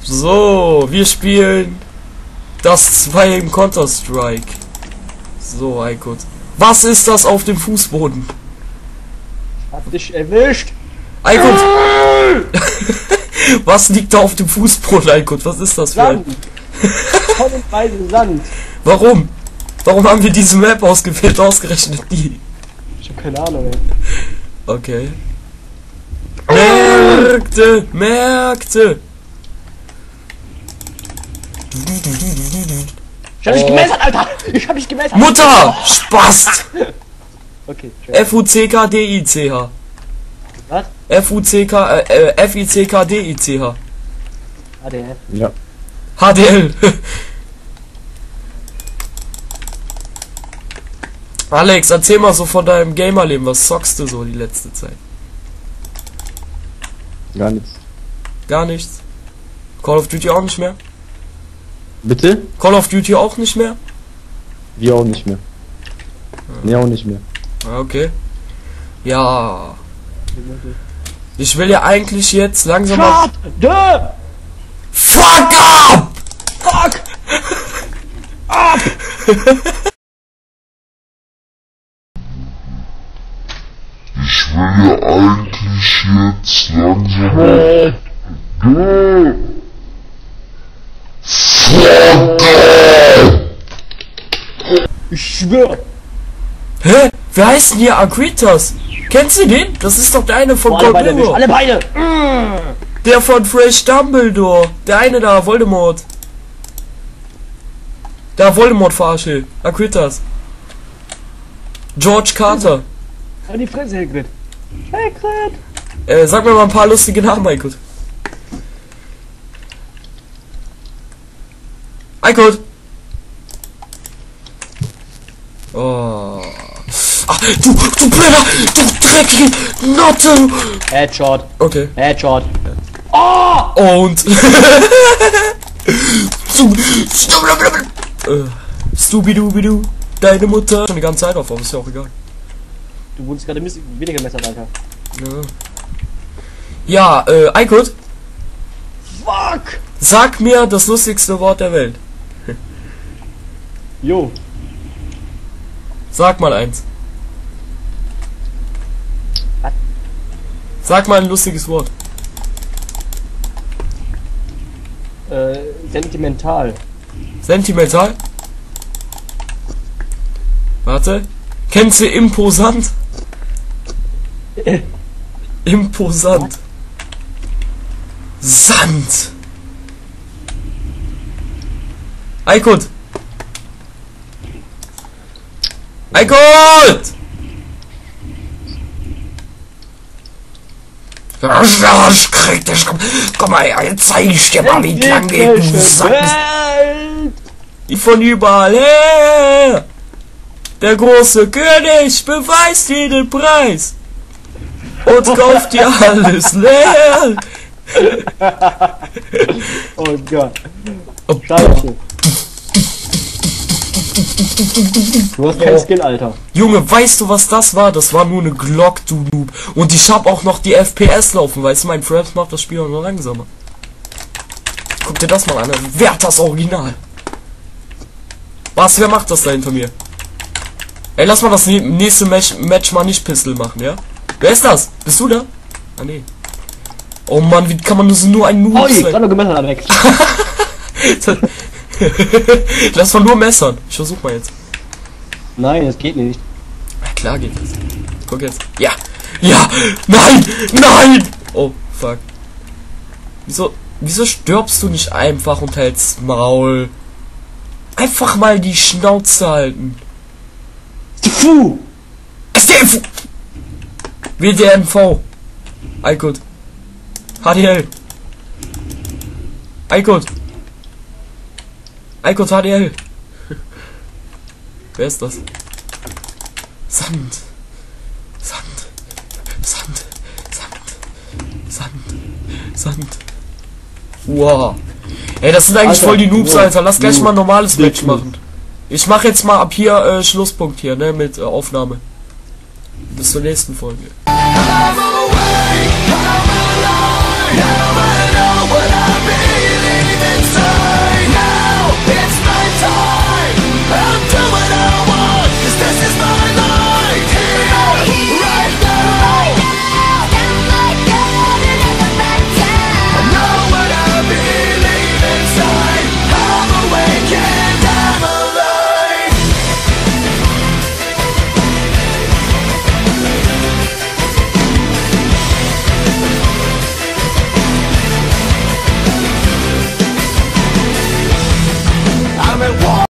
So, wir spielen das 2 im Counter-Strike. So, Eikut. Was ist das auf dem Fußboden? Hab dich erwischt! Eikut! Was liegt da auf dem Fußboden, Eikut? Was ist das für ein... Sand! Tonnenweise Sand! Warum? Warum haben wir diese Map ausgewählt, ausgerechnet die? Ich hab keine Ahnung, ey. Okay. Märkte! Märkte! Ich hab dich gemessert, Alter! Ich hab dich gemessert! Mutter! Spaß! Okay, schön. F-U-C-K-D-I-C-H. Was? F-U-C-K-D-I-C-H. ADF. Ja. HDL. Alex, erzähl mal so von deinem Gamerleben. Was zockst du so die letzte Zeit? Gar nichts. Gar nichts. Call of Duty auch nicht mehr? Bitte? Call of Duty auch nicht mehr? Wir auch nicht mehr. Nee, auch nicht mehr. Ah, okay. Ja. Ich will ja eigentlich jetzt langsam mal... Shut the Fuck up! fuck up! Ich will ja eigentlich jetzt langsam mal... Fuck up! Ich schwör! Hä? Wer heißt denn hier Agritas? Kennst du den? Das ist doch der eine von Alle Beine erwischt, Goldblum. alle Beine! Der von Fresh Dumbledore. Der eine da, Voldemort. Da, Voldemort verarsche. Agritas. George Carter. An die Fresse, Hagrid! Hagrid! Sag mir mal ein paar lustige Namen, Eikut. Eikut! Oh. Ach, du blöder, du dreckige Notte! Headshot! Okay. Headshot! Oh! Und... Stubidubidu. Deine Mutter. Schon die ganze Zeit auf, aber ist ja auch egal. Du wurdest gerade weniger gemessert, Alter. Ja, Eikut, Fuck! sag mir das lustigste Wort der Welt. Jo. Sag mal eins. Was? Sag mal ein lustiges Wort. Sentimental. Sentimental? Warte. Kennst du imposant? Imposant. Sand. Eikut. Eikut! Komm mal her, jetzt zeig ich dir mal, wie lang geht, du Sand. Von überall her. Der große König beweist dir den Preis und kauft dir alles leer. Oh Gott. Oh, Scheiße. Du hast kein Skill, Alter. Junge, weißt du, was das war? Das war nur eine Glock, du Noob. Und ich hab auch noch die FPS laufen, weißt du, mein Frames macht das Spiel auch noch langsamer. Guck dir das mal an, wer hat das Original? Was, wer macht das da hinter mir? Ey, lass mal das nächste Match mal nicht Pistol machen, ja? Wer ist das? Bist du da? Ah, nee. Oh Mann, wie kann man nur ein Noob Oh, sein? gerade gemessert, Alex. Lass mal nur messern. Ich versuch mal jetzt. Nein, das geht nicht. Ja, klar geht das. Guck jetzt. Ja. Ja. Nein. Nein. Oh, fuck. Wieso stirbst du nicht einfach und hältst Maul? Einfach mal die Schnauze halten. Puh! SDF! WDMV. Eikut. HDL. Eikut. Eikut HDL. Wer ist das? Sand. Sand. Sand. Sand. Sand. Sand. Wow. Ey, das sind eigentlich Alter, voll die Noobs, wow. Alter. Lass gleich mal ein normales Match Noob. machen. Ich mache jetzt mal ab hier Schlusspunkt hier, ne, mit Aufnahme. Bis zur nächsten Folge. I'm awake, I'm alive, I'm